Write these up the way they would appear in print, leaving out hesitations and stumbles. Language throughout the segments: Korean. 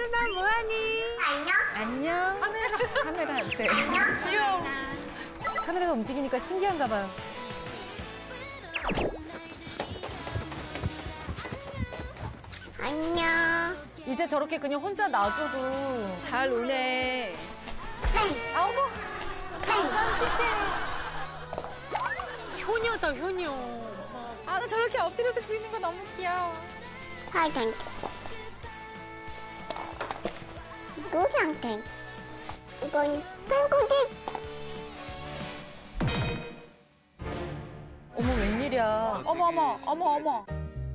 아윤아 뭐하니? 안녕. 카메라한테. 귀여워. 카메라가 움직이니까 신기한가 봐요. 안녕. 이제 저렇게 그냥 혼자 놔둬도 잘 노네. 아, 어머. 효녀다, 효녀. 아, 나 저렇게 엎드려서 그리는 거 너무 귀여워. 화장. 노장땡. 이건 꿀꿀이. 어머, 웬일이야. 어머, 어머, 어머, 어머.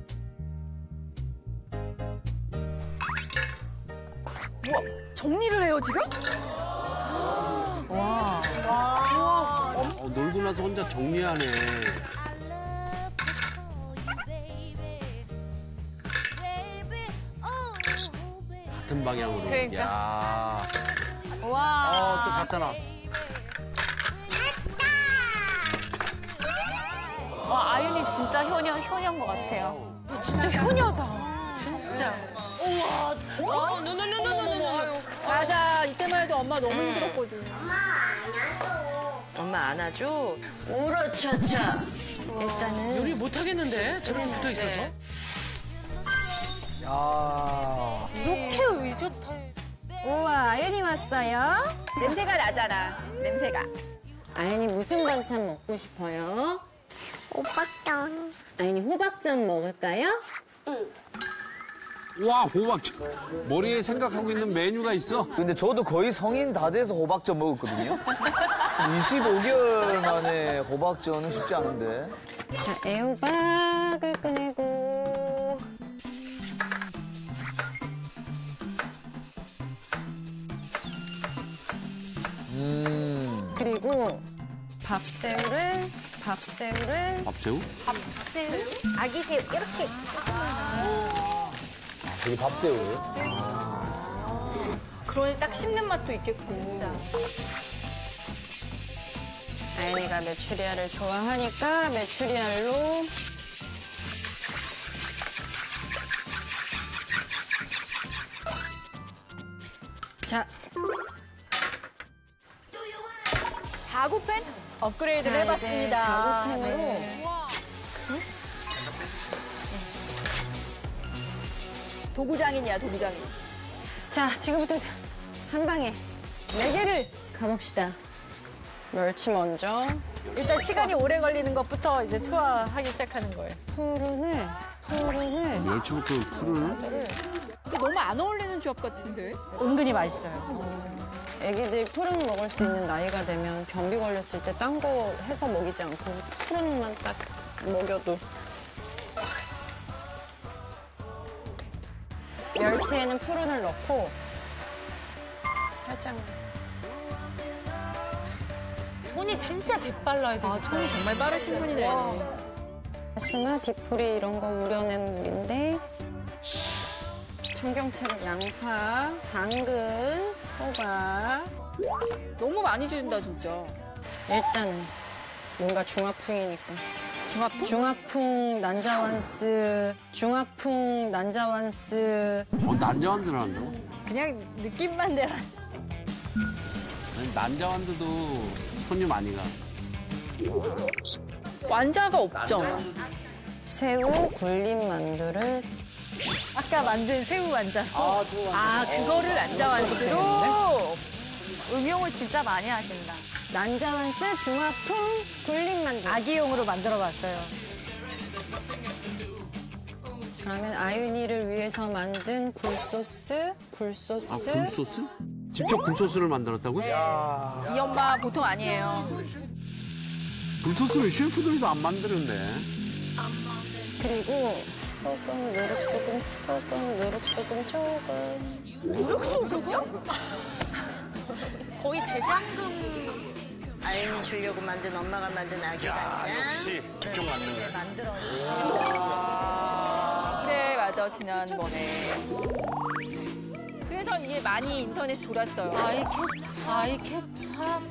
우와, 정리를 해요, 지금? 와. 놀고 나서 혼자 정리하네. 같은 방향으로. 그러니까. 야. 와. 또 갖다 놔. 와, 아윤이 진짜 효녀인 것 같아요. 진짜 효녀다. 진짜. 우와. 노노노노노노. 맞아, 이때만 해도 엄마 너무 힘들었거든. 엄마 안아줘. 우러차차. 일단은 요리 못 하겠는데 저렇게 붙어 있어서. 야. 이렇게 의젓해. 우와, 아연이 왔어요. 냄새가 나잖아, 냄새가. 아연이 무슨 반찬 먹고 싶어요? 오빠짱. 아연이 호박전 먹을까요? 와, 호박. 머리에 생각하고 있는 메뉴가 있어. 근데 저도 거의 성인 다 돼서 호박전 먹었거든요. 25개월 만에 호박전은 쉽지 않은데. 자, 애호박을 꺼내고. 그리고 밥새우. 밥새우? 아기새우 이렇게. 저기 밥새우예요? 그러니 딱 씹는 맛도 있겠고. 아연이가 메추리알을 좋아하니까 메추리알로. 자, 다구팬 업그레이드를 자, 해봤습니다. 이제 다구팬으로. 네. 도구장인이야, 도구장인. 자, 지금부터 한 방에 4개를 가봅시다. 멸치 먼저. 일단 시간이 오래 걸리는 것부터 이제 투하하기 시작하는 거예요. 푸른을. 멸치부터 풀을. 근데 너무 안 어울리는 조합 같은데? 은근히 맛있어요. 애기들이 푸른 먹을 수 있는 나이가 되면 변비 걸렸을 때 딴 거 해서 먹이지 않고 푸른만 딱 먹여도. 멸치에는 푸른을 넣고 살짝만. 손이 진짜 재빨라야 돼. 아, 손이 정말 빠르신 분이네. 다시마, 디프리 이런 거 우려낸 물인데 청경채로 양파, 당근, 호박. 너무 많이 준다, 진짜. 일단은 뭔가 중화풍이니까. 중화풍? 중화풍 난자완스, 중화풍 난자완스. 난자완드를 한다고? 그냥 느낌만 내라. 아니, 난자완드도 손이 많이 가. 완자가 없잖아. 새우 굴린 만두를. 아까 만든 새우 완자. 아, 그거를 난자완스로. 응용을 진짜 많이 하신다. 난자완스 중화풍 굴린 만두. 아기용으로 만들어봤어요. 그러면 아윤이를 위해서 만든 굴소스. 굴소스? 직접 굴소스를 만들었다고요? 이 엄마 보통 아니에요. 굴소스는 셰프들도 안 만드는데. 그리고 소금, 누룩소금 조금. 거의 대장금 아윤이 주려고 만든 엄마가 만든 아기 간장. 역시 직접 만든 거. 그래, 맞아, 지난번에. 그래서 이게 많이 인터넷에 돌았어요. 아이 케찹.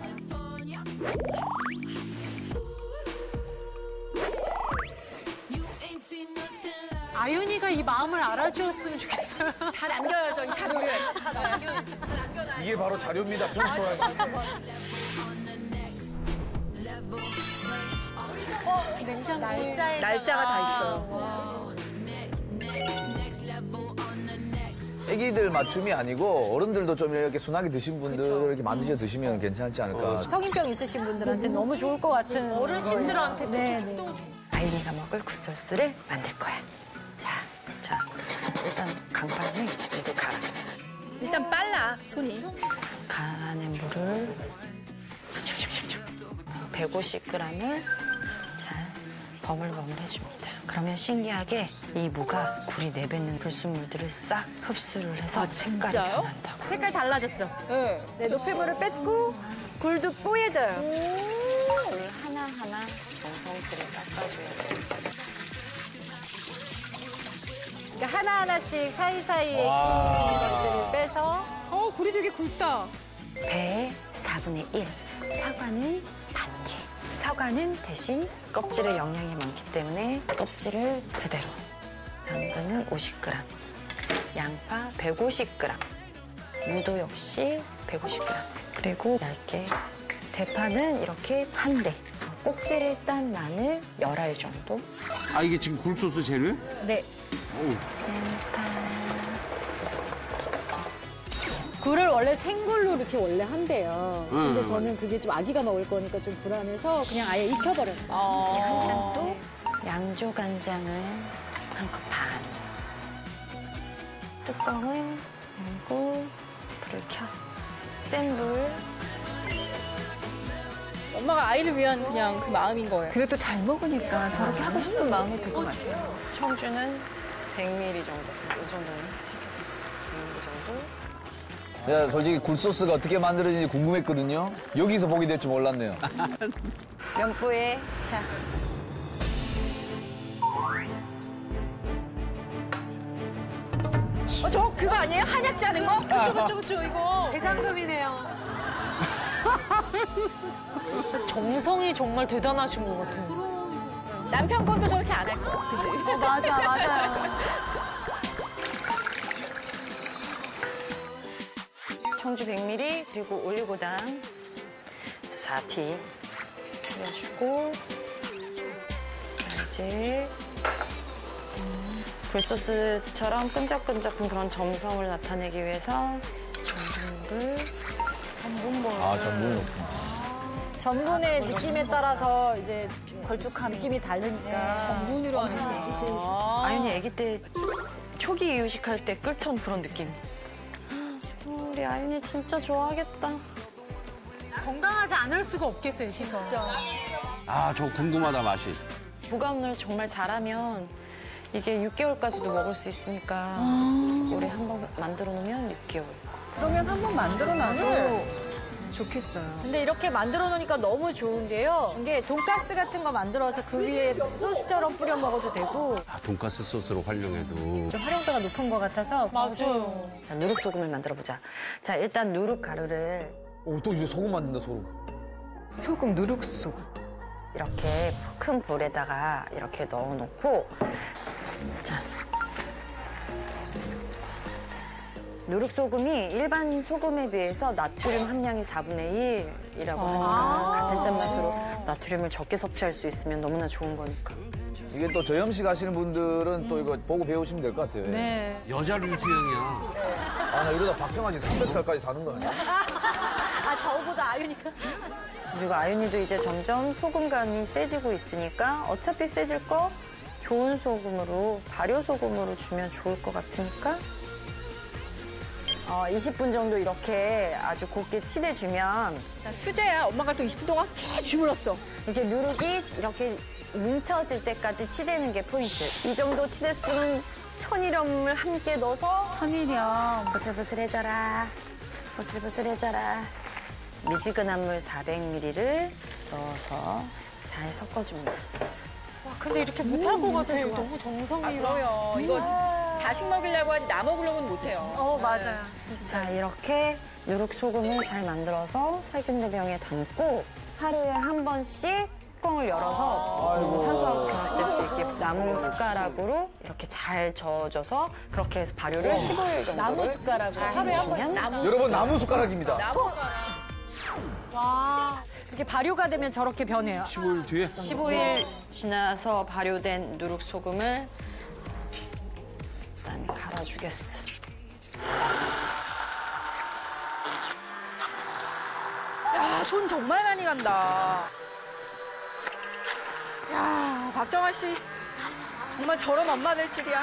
아윤이가 이 마음을 알아주었으면 좋겠어. 다 남겨야죠, 이 자료를. 이게 바로 자료입니다. 편집하는 날짜가 다 있어요. 애기들 맞춤이 아니고 어른들도 좀 이렇게 순하게 드신 분들 이렇게 만드셔 드시면 괜찮지 않을까. 성인병 있으신 분들한테 너무 좋을 것 같은. 어르신들한테 특히 또. 아윤이가 먹을 굿소스를 만들 거야. 자, 일단 강판에 이거 갈아. 일단 빨라, 손이. 갈아낸 물을 150g을 잘 버물버물 해줍니다. 그러면 신기하게 이 무가 굴이 내뱉는 불순물들을 싹 흡수를 해서 색깔이 변한다고. 색깔 달라졌죠? 네, 노폐물을 뺐고 굴도 뽀얘져요. 굴 하나하나 정성스레 닦아줘야 돼요. 그러니까 하나하나씩 사이사이에 있는 것들을 빼서. 굴이 되게 굵다. 배의 4분의 1, 사과는 반 개. 사과는 대신 껍질에 영양이 많기 때문에 껍질을 그대로. 당근은 50g, 양파 150g, 무도 역시 150g. 그리고 얇게 대파는 이렇게 한 대. 꼭지를 딴 마늘 10알 정도. 아, 이게 지금 굴소스 재료예요? 네. 양파. 굴을 원래 생굴로 이렇게 원래 한대요. 근데 저는 그게 좀 아기가 먹을 거니까 좀 불안해서 그냥 아예 익혀버렸어요. 한 장도 양조 간장을 한 컵 반. 뚜껑을 열고 불을 켜. 센 불. 엄마가 아이를 위한 그냥 그 마음인 거예요. 그래도 잘 먹으니까 저렇게 하고 싶은 마음이 들 것 같아요. 청주는 100ml 정도. 이 정도는 살짝 100ml 정도. 제가 솔직히 굴소스가 어떻게 만들어지는지 궁금했거든요. 여기서 보게 될 줄 몰랐네요. 면보에 자. 저 그거 아니에요? 한약 짜는 거? 그쵸, 이거. 대상금이네요. 정성이 정말 대단하신 것 같아요. 남편 건도 저렇게 안 할 거. 그치? 맞아요. 청주 100ml 그리고 올리고당 4티 뿌려주고 이제 굴소스처럼 끈적끈적한 그런 점성을 나타내기 위해서 전분물 아, 전분이 높구나. 전분의 느낌에 따라서 이제 걸쭉한 느낌이 다르니까. 전분으로 하는 거예요. 아윤이 아기 때 초기 이유식할 때 끓던 그런 느낌. 우리 아윤이 진짜 좋아하겠다. 건강하지 않을 수가 없겠어요, 진짜. 아, 저 궁금하다, 맛이. 보관을 정말 잘하면 이게 6개월까지도 먹을 수 있으니까 올해 한 번 만들어 놓으면 6개월. 그러면 한 번 만들어 놔도 좋겠어요. 근데 이렇게 만들어 놓으니까 너무 좋은 게요. 이게 돈가스 같은 거 만들어서 그 위에 소스처럼 뿌려 먹어도 되고 아, 돈가스 소스로 활용해도. 좀 활용도가 높은 것 같아서. 맞아요. 자, 누룩소금을 만들어 보자. 자, 일단 누룩 가루를 오, 또 이제 소금 만든다, 소금. 소금, 누룩소금. 이렇게 큰 볼에다가 이렇게 넣어놓고 자, 누룩소금이 일반 소금에 비해서 나트륨 함량이 4분의 1이라고 하니까 같은 짠맛으로 나트륨을 적게 섭취할 수 있으면 너무나 좋은 거니까. 이게 또 저염식 하시는 분들은 또 이거 보고 배우시면 될 것 같아요. 네. 여자 류수영이야. 아, 나 이러다 박정아지 300살까지 사는 거 아니야? 아, 저보다 아유니까. 그리고 아윤이도 이제 점점 소금 간이 세지고 있으니까 어차피 세질 거 좋은 소금으로, 발효 소금으로 주면 좋을 것 같으니까 20분 정도 이렇게 아주 곱게 치대주면 수제야. 엄마가 또 20분 동안 계속 주물렀어. 이렇게 누룩이 이렇게 뭉쳐질 때까지 치대는 게 포인트. 이 정도 치댔으면 천일염을 함께 넣어서 천일염. 보슬보슬해져라. 보슬보슬해져라. 미지근한 물 400ml를 넣어서 잘 섞어줍니다. 근데 이렇게 못할 것 같아요. 너무 정성이라. 이거 자식 먹이려고 하지 나 먹으려고는 못해요. 맞아요. 자, 이렇게 누룩소금을 잘 만들어서 살균대병에 담고 하루에 한 번씩 뚜껑을 열어서 산소가 변화될 수 있게 나무 숟가락으로 이렇게 잘 저어줘서 그렇게 해서 발효를 15일 정도 나무 숟가락으로 하루에 한 번씩. 여러분 나무 숟가락입니다. 와, 이렇게 발효가 되면 저렇게 변해요. 15일 뒤에? 15일 지나서 발효된 누룩소금을 일단 갈아주겠어. 야, 손 정말 많이 간다. 야, 박정아 씨. 정말 저런 엄마 될 줄이야.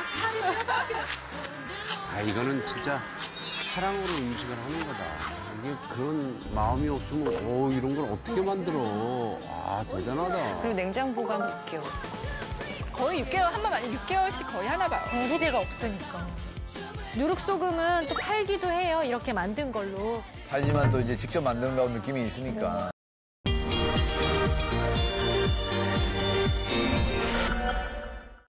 아, 이거는 진짜 사랑으로 음식을 하는 거다. 이게 그런 마음이 없으면, 이런 걸 어떻게 만들어. 아, 대단하다. 그리고 냉장 보관 6개월. 거의 6개월, 한 번 아니 6개월씩 거의 하나 봐요. 공부제가 없으니까. 누룩소금은 또 팔기도 해요. 이렇게 만든 걸로. 하지만 또 이제 직접 만드는 거하고 느낌이 있으니까.